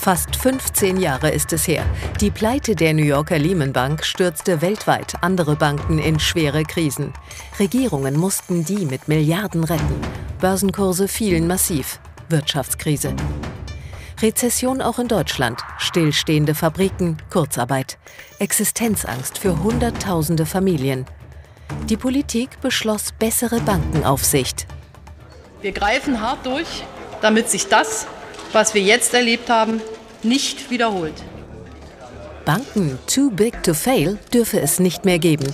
Fast 15 Jahre ist es her. Die Pleite der New Yorker Lehman Bank stürzte weltweit andere Banken in schwere Krisen. Regierungen mussten die mit Milliarden retten. Börsenkurse fielen massiv. Wirtschaftskrise. Rezession auch in Deutschland. Stillstehende Fabriken, Kurzarbeit. Existenzangst für Hunderttausende Familien. Die Politik beschloss bessere Bankenaufsicht. Wir greifen hart durch, damit sich das, was wir jetzt erlebt haben, nicht wiederholt. Banken too big to fail dürfe es nicht mehr geben.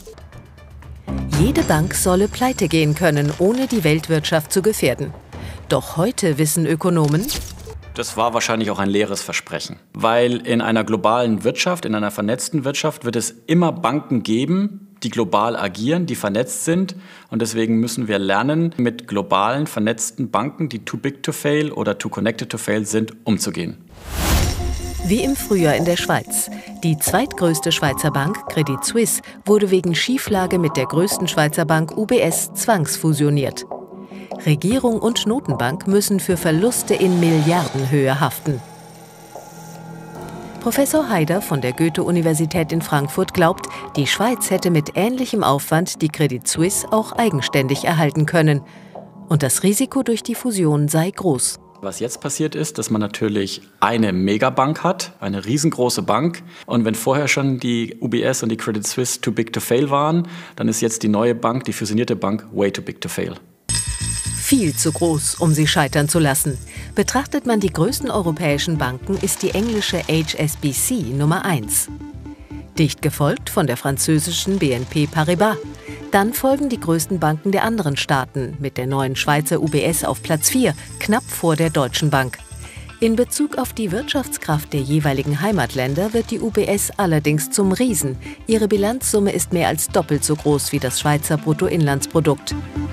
Jede Bank solle pleite gehen können, ohne die Weltwirtschaft zu gefährden. Doch heute wissen Ökonomen, das war wahrscheinlich auch ein leeres Versprechen. Weil in einer globalen Wirtschaft, in einer vernetzten Wirtschaft wird es immer Banken geben, die global agieren, die vernetzt sind. Und deswegen müssen wir lernen, mit globalen, vernetzten Banken, die too big to fail oder too connected to fail sind, umzugehen. Wie im Frühjahr in der Schweiz. Die zweitgrößte Schweizer Bank, Credit Suisse, wurde wegen Schieflage mit der größten Schweizer Bank UBS zwangsfusioniert. Regierung und Notenbank müssen für Verluste in Milliardenhöhe haften. Professor Haider von der Goethe-Universität in Frankfurt glaubt, die Schweiz hätte mit ähnlichem Aufwand die Credit Suisse auch eigenständig erhalten können. Und das Risiko durch die Fusion sei groß. Was jetzt passiert ist, dass man natürlich eine Megabank hat, eine riesengroße Bank. Und wenn vorher schon die UBS und die Credit Suisse too big to fail waren, dann ist jetzt die neue Bank, die fusionierte Bank, way too big to fail. Viel zu groß, um sie scheitern zu lassen. Betrachtet man die größten europäischen Banken, ist die englische HSBC Nummer 1. Dicht gefolgt von der französischen BNP Paribas. Dann folgen die größten Banken der anderen Staaten, mit der neuen Schweizer UBS auf Platz 4, knapp vor der Deutschen Bank. In Bezug auf die Wirtschaftskraft der jeweiligen Heimatländer wird die UBS allerdings zum Riesen. Ihre Bilanzsumme ist mehr als doppelt so groß wie das Schweizer Bruttoinlandsprodukt.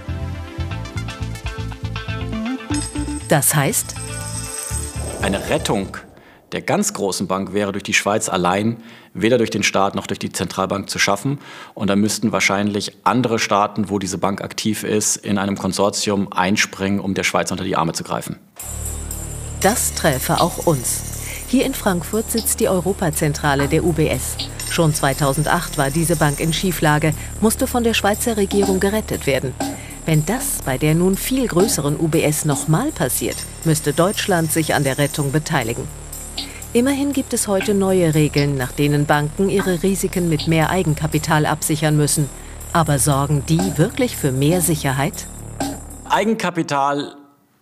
Das heißt, eine Rettung der ganz großen Bank wäre durch die Schweiz allein weder durch den Staat noch durch die Zentralbank zu schaffen. Und da müssten wahrscheinlich andere Staaten, wo diese Bank aktiv ist, in einem Konsortium einspringen, um der Schweiz unter die Arme zu greifen. Das träfe auch uns. Hier in Frankfurt sitzt die Europazentrale der UBS. Schon 2008 war diese Bank in Schieflage, musste von der Schweizer Regierung gerettet werden. Wenn das bei der nun viel größeren UBS nochmal passiert, müsste Deutschland sich an der Rettung beteiligen. Immerhin gibt es heute neue Regeln, nach denen Banken ihre Risiken mit mehr Eigenkapital absichern müssen. Aber sorgen die wirklich für mehr Sicherheit? Eigenkapital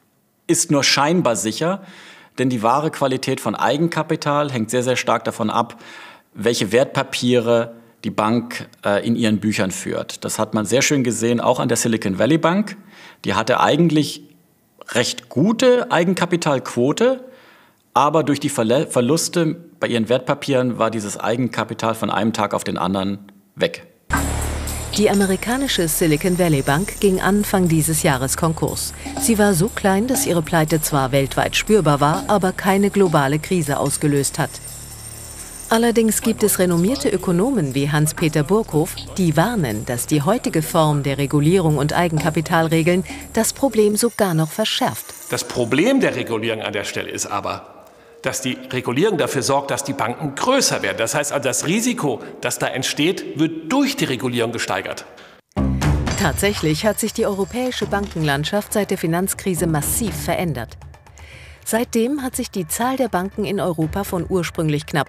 ist nur scheinbar sicher, denn die wahre Qualität von Eigenkapital hängt sehr, sehr stark davon ab, welche Wertpapiere die Bank in ihren Büchern führt. Das hat man sehr schön gesehen, auch an der Silicon Valley Bank. Die hatte eigentlich recht gute Eigenkapitalquote, aber durch die Verluste bei ihren Wertpapieren war dieses Eigenkapital von einem Tag auf den anderen weg. Die amerikanische Silicon Valley Bank ging Anfang dieses Jahres Konkurs. Sie war so klein, dass ihre Pleite zwar weltweit spürbar war, aber keine globale Krise ausgelöst hat. Allerdings gibt es renommierte Ökonomen wie Hans-Peter Burghoff, die warnen, dass die heutige Form der Regulierung und Eigenkapitalregeln das Problem sogar noch verschärft. Das Problem der Regulierung an der Stelle ist aber, dass die Regulierung dafür sorgt, dass die Banken größer werden. Das heißt, also das Risiko, das da entsteht, wird durch die Regulierung gesteigert. Tatsächlich hat sich die europäische Bankenlandschaft seit der Finanzkrise massiv verändert. Seitdem hat sich die Zahl der Banken in Europa von ursprünglich knapp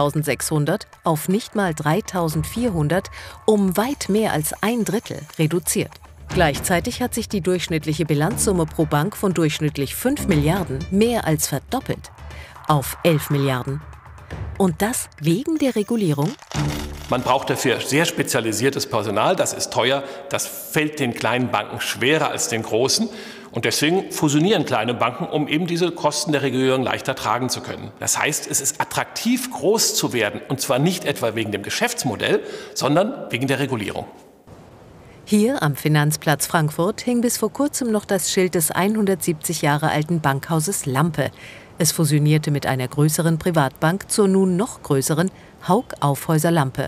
5.600 auf nicht mal 3.400 um weit mehr als ein Drittel reduziert. Gleichzeitig hat sich die durchschnittliche Bilanzsumme pro Bank von durchschnittlich 5 Milliarden mehr als verdoppelt auf 11 Milliarden. Und das wegen der Regulierung? Man braucht dafür sehr spezialisiertes Personal, das ist teuer, das fällt den kleinen Banken schwerer als den großen. Und deswegen fusionieren kleine Banken, um eben diese Kosten der Regulierung leichter tragen zu können. Das heißt, es ist attraktiv, groß zu werden, und zwar nicht etwa wegen dem Geschäftsmodell, sondern wegen der Regulierung. Hier am Finanzplatz Frankfurt hing bis vor kurzem noch das Schild des 170 Jahre alten Bankhauses Lampe. Es fusionierte mit einer größeren Privatbank zur nun noch größeren Hauck Aufhäuser Lampe.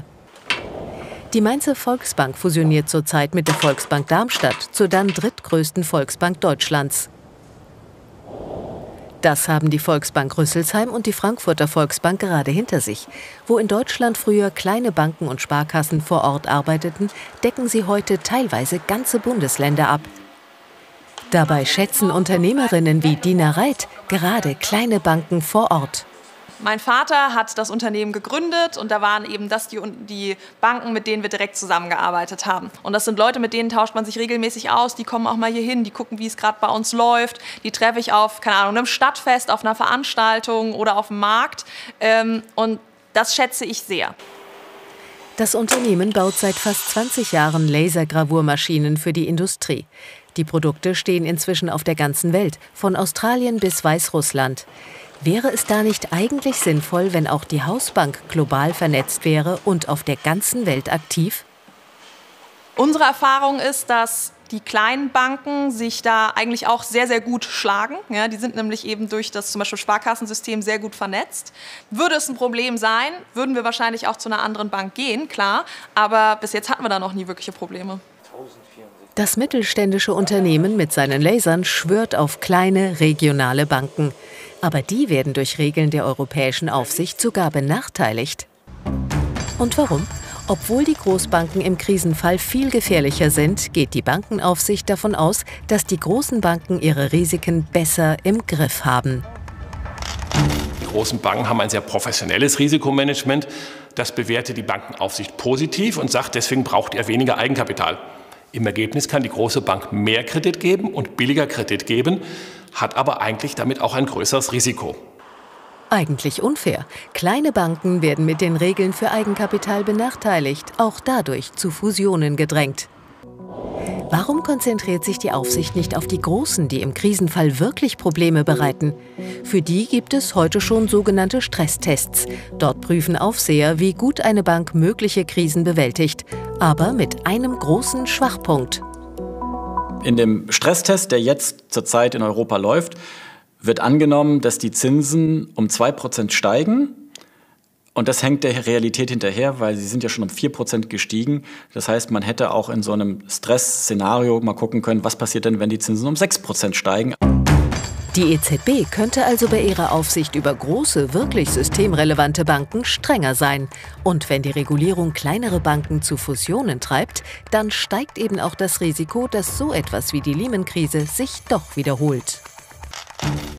Die Mainzer Volksbank fusioniert zurzeit mit der Volksbank Darmstadt zur dann drittgrößten Volksbank Deutschlands. Das haben die Volksbank Rüsselsheim und die Frankfurter Volksbank gerade hinter sich. Wo in Deutschland früher kleine Banken und Sparkassen vor Ort arbeiteten, decken sie heute teilweise ganze Bundesländer ab. Dabei schätzen Unternehmerinnen wie Dina Reit gerade kleine Banken vor Ort. Mein Vater hat das Unternehmen gegründet und da waren eben das die Banken, mit denen wir direkt zusammengearbeitet haben. Und das sind Leute, mit denen tauscht man sich regelmäßig aus, die kommen auch mal hier hin, die gucken, wie es gerade bei uns läuft. Die treffe ich auf, keine Ahnung, einem Stadtfest, auf einer Veranstaltung oder auf dem Markt. Und das schätze ich sehr. Das Unternehmen baut seit fast 20 Jahren Lasergravurmaschinen für die Industrie. Die Produkte stehen inzwischen auf der ganzen Welt, von Australien bis Weißrussland. Wäre es da nicht eigentlich sinnvoll, wenn auch die Hausbank global vernetzt wäre und auf der ganzen Welt aktiv? Unsere Erfahrung ist, dass die kleinen Banken sich da eigentlich auch sehr, sehr gut schlagen. Ja, die sind nämlich eben durch das zum Beispiel Sparkassensystem sehr gut vernetzt. Würde es ein Problem sein, würden wir wahrscheinlich auch zu einer anderen Bank gehen, klar. Aber bis jetzt hatten wir da noch nie wirkliche Probleme. Das mittelständische Unternehmen mit seinen Lasern schwört auf kleine regionale Banken. Aber die werden durch Regeln der europäischen Aufsicht sogar benachteiligt. Und warum? Obwohl die Großbanken im Krisenfall viel gefährlicher sind, geht die Bankenaufsicht davon aus, dass die großen Banken ihre Risiken besser im Griff haben. Die großen Banken haben ein sehr professionelles Risikomanagement. Das bewertet die Bankenaufsicht positiv und sagt, deswegen braucht ihr weniger Eigenkapital. Im Ergebnis kann die große Bank mehr Kredit geben und billiger Kredit geben, hat aber eigentlich damit auch ein größeres Risiko. Eigentlich unfair. Kleine Banken werden mit den Regeln für Eigenkapital benachteiligt, auch dadurch zu Fusionen gedrängt. Warum konzentriert sich die Aufsicht nicht auf die Großen, die im Krisenfall wirklich Probleme bereiten? Für die gibt es heute schon sogenannte Stresstests. Dort prüfen Aufseher, wie gut eine Bank mögliche Krisen bewältigt, aber mit einem großen Schwachpunkt. In dem Stresstest, der jetzt zurzeit in Europa läuft, wird angenommen, dass die Zinsen um 2% steigen. Und das hängt der Realität hinterher, weil sie sind ja schon um 4% gestiegen. Das heißt, man hätte auch in so einem Stressszenario mal gucken können, was passiert denn, wenn die Zinsen um 6% steigen. Die EZB könnte also bei ihrer Aufsicht über große, wirklich systemrelevante Banken strenger sein. Und wenn die Regulierung kleinere Banken zu Fusionen treibt, dann steigt eben auch das Risiko, dass so etwas wie die Lehman-Krise sich doch wiederholt.